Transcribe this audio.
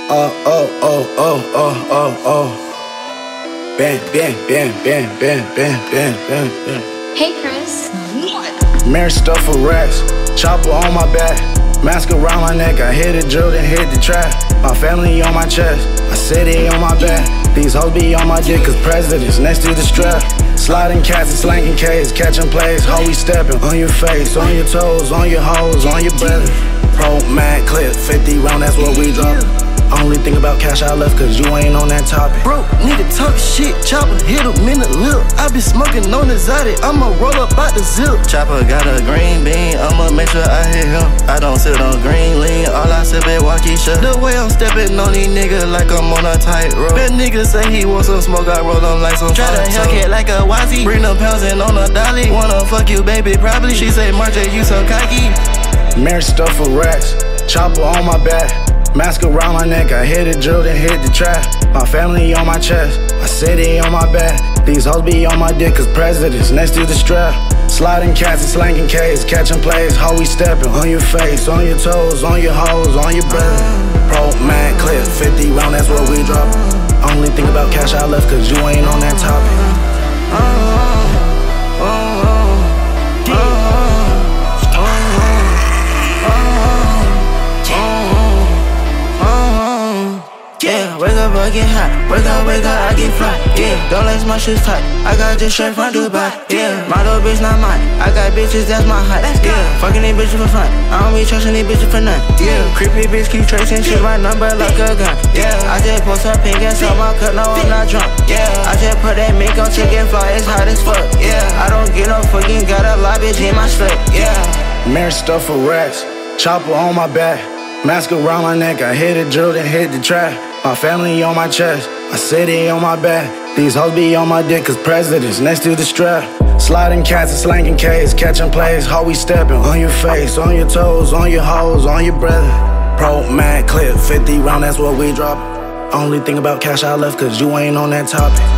Oh, oh, oh, oh, oh, oh, oh. Bam, bam, bam, bam, bam, bam, bam, bam, bam. Hey, Chris. Marriage stuff for racks, chopper on my back, mask around my neck. I hit the drill, then hit the trap. My family on my chest, I city on my back. These hoes be on my dick, cause presidents next to the strap. Sliding cats and slanging K's, catching plays, how we stepping. On your face, on your toes, on your hoes, on your belly. Pro Mag clip, 50 round, that's what we drop. Only think about cash I left, cause you ain't on that topic. Bro, nigga talk shit, chopper hit him in the lip. I been smoking on exotic, I'ma roll up out the zip. Chopper got a green bean, I'ma make sure I hit him. I don't sit on green lean, all I sip is Waukesha. The way I'm stepping on these niggas like I'm on a tightrope. That nigga say he want some smoke, I roll him like some Try to Hellcat like a Wazzy, bring them pounds in on a dolly. Wanna fuck you baby, probably. She say Marja, you so cocky. Marriage stuff for racks, chopper on my back, mask around my neck. I hit the drill, then hit the trap. My family on my chest, my city on my back. These hoes be on my dick, cause presidents next to the strap. Sliding cats and slanging K's, catching plays, how we stepping. On your face, on your toes, on your hoes, on your brother. Pro Mag clip, 50 round, that's what we drop. Only think about cash I left, cause you ain't on that topic. Yeah, wake up, I get hot. Wake up, I get fly. Yeah, don't lace my shoes tight. I got this shirt from Dubai. Yeah, my little bitch not mine. I got bitches, that's my height. Yeah, fucking these bitches for fun. I don't be trusting these bitches for nothing. Yeah, creepy bitch keep tracing shit, my number like a gun. Yeah, I just post up pink and sell my cut, no I'm not drunk. Yeah, I just put that mink on chicken fly, it's hot as fuck. Yeah, I don't get no fucking, got a lot bitch in my slut. Yeah. Marriage stuff for racks, chopper on my back, mask around my neck. I hit the drill, then hit the trap. My family on my chest, my city on my back. These hoes be on my dick, cause presidents next to the strap. Sliding cats and slanging K's, catching plays, how we stepping. On your face, on your toes, on your hoes, on your brother. Pro Mag clip, 50 round, that's what we drop. Only think about cash I left, cause you ain't on that topic.